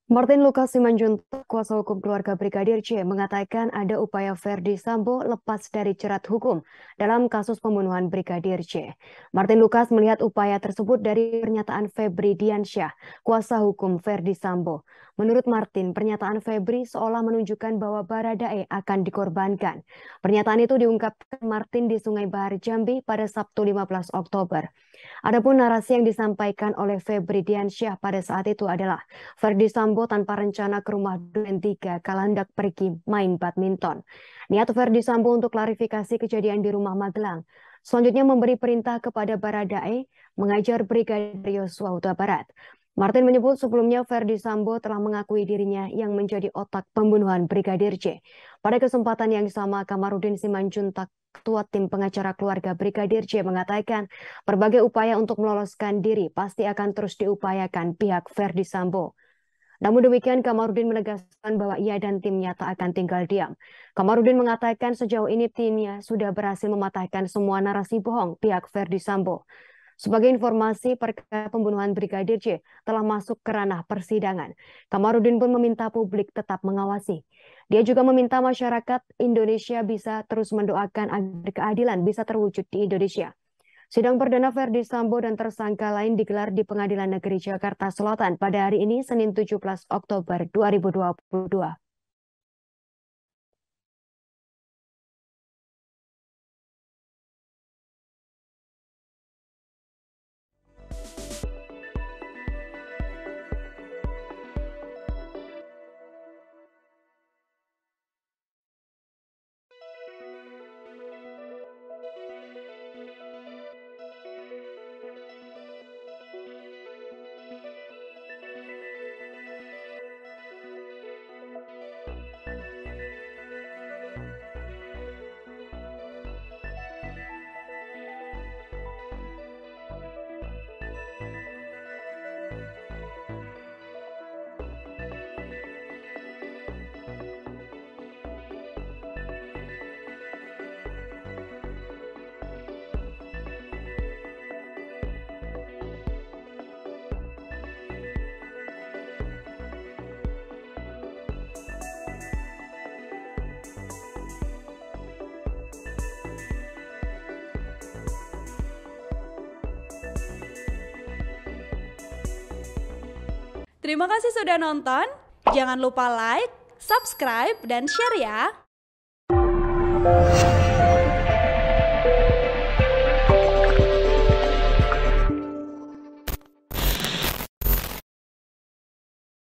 Martin Lucas Simanjuntak, kuasa hukum keluarga Brigadir J, mengatakan ada upaya Verdi Sambo lepas dari jerat hukum dalam kasus pembunuhan Brigadir J. Martin Lucas melihat upaya tersebut dari pernyataan Febri Diansyah, kuasa hukum Verdi Sambo. Menurut Martin, pernyataan Febri seolah menunjukkan bahwa Baradae akan dikorbankan. Pernyataan itu diungkapkan Martin di Sungai Bahar Jambi pada Sabtu 15 Oktober. Adapun narasi yang disampaikan oleh Febri Diansyah pada saat itu adalah Verdi Sambo tanpa rencana ke rumah Duren 3 kalau hendak pergi main badminton. Niat Verdi Sambo untuk klarifikasi kejadian di rumah Magelang. Selanjutnya memberi perintah kepada Baradae mengajar Brigadir Yosua Huta Barat. Martin menyebut sebelumnya Verdi Sambo telah mengakui dirinya yang menjadi otak pembunuhan Brigadir J. Pada kesempatan yang sama, Kamarudin Simanjuntak, Ketua Tim Pengacara Keluarga Brigadir J, mengatakan berbagai upaya untuk meloloskan diri pasti akan terus diupayakan pihak Verdi Sambo. Namun demikian, Kamarudin menegaskan bahwa ia dan timnya tak akan tinggal diam. Kamarudin mengatakan sejauh ini timnya sudah berhasil mematahkan semua narasi bohong pihak Verdi Sambo. Sebagai informasi, perkara pembunuhan Brigadir J telah masuk ke ranah persidangan. Kamarudin pun meminta publik tetap mengawasi. Dia juga meminta masyarakat Indonesia bisa terus mendoakan agar keadilan bisa terwujud di Indonesia. Sidang perdana Verdi Sambo dan tersangka lain digelar di Pengadilan Negeri Jakarta Selatan pada hari ini, Senin 17 Oktober 2022. Terima kasih sudah nonton. Jangan lupa like, subscribe, dan share ya.